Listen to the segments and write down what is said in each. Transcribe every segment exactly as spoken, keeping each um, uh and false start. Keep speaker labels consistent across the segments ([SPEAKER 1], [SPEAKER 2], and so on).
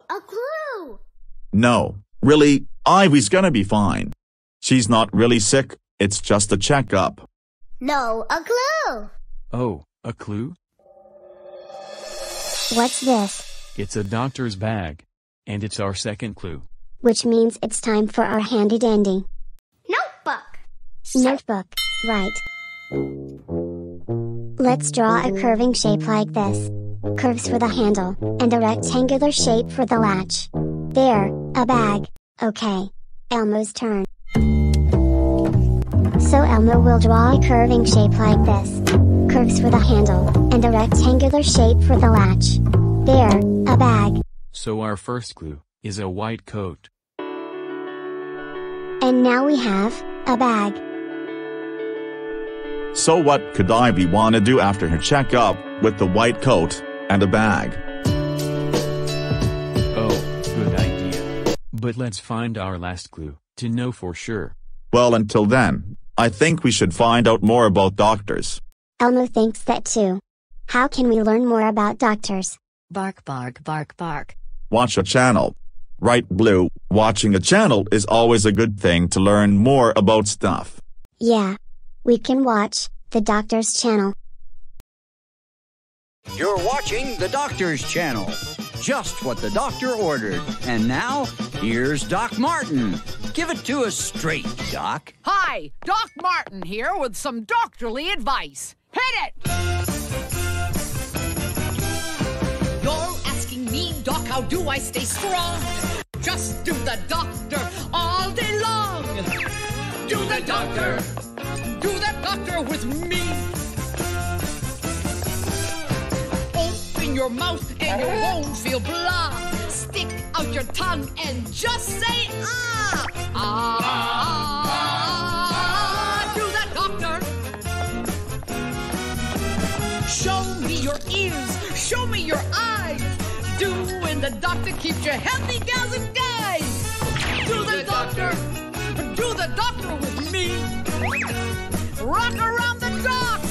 [SPEAKER 1] a clue.
[SPEAKER 2] No, really, Ivy's gonna be fine. She's not really sick, it's just a checkup.
[SPEAKER 1] No, a clue.
[SPEAKER 3] Oh, a clue?
[SPEAKER 4] What's this?
[SPEAKER 3] It's a doctor's bag. And it's our second clue.
[SPEAKER 4] Which means it's time for our handy-dandy
[SPEAKER 1] Notebook.
[SPEAKER 4] notebook, right. Let's draw a curving shape like this. Curves for the handle, and a rectangular shape for the latch. There, a bag. Okay. Elmo's turn. So Elmo will draw a curving shape like this. Curves for the handle, and a rectangular shape for the latch. There, a bag.
[SPEAKER 3] So our first clue is a white coat.
[SPEAKER 4] And now we have a bag.
[SPEAKER 2] So what could Ivy wanna do after her checkup with the white coat and a bag?
[SPEAKER 3] Oh, good idea. But let's find our last clue to know for sure.
[SPEAKER 2] Well, until then, I think we should find out more about doctors.
[SPEAKER 4] Elmo thinks that too. How can we learn more about doctors?
[SPEAKER 5] Bark, bark, bark, bark.
[SPEAKER 2] Watch a channel. Right, Blue? Watching a channel is always a good thing to learn more about stuff.
[SPEAKER 4] Yeah. We can watch the Doctor's Channel.
[SPEAKER 6] You're watching the Doctor's Channel. Just what the doctor ordered. And now, here's Doc Martin. Give it to us straight, Doc.
[SPEAKER 7] Hi, Doc Martin here with some doctorly advice. Hit it! You're asking me, Doc, how do I stay strong? Just do the doctor all day long. Do the doctor. Do the doctor with me. Open your mouth and you won't feel blah. Stick out your tongue and just say ah. Ah. ah. Do the doctor. Show me your ears. Show me your eyes. Doing the doctor keeps you healthy, gals and guys. Do the doctor. Do the doctor with me. Rock around the dock.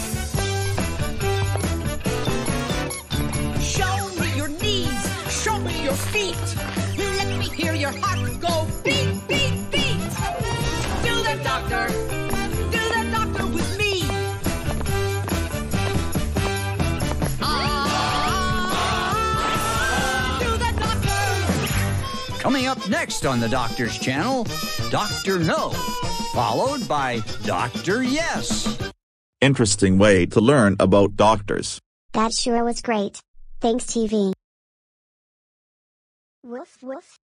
[SPEAKER 7] Show me your knees. Show me your feet. Let me hear your heart go beat, beat, beat. Do the doctor. Do the doctor with me. Ah, do the doctor.
[SPEAKER 6] Coming up next on the Doctor's Channel, Doctor No, followed by Doctor Yes.
[SPEAKER 2] Interesting way to learn about doctors.
[SPEAKER 4] That sure was great. Thanks, T V. Woof woof.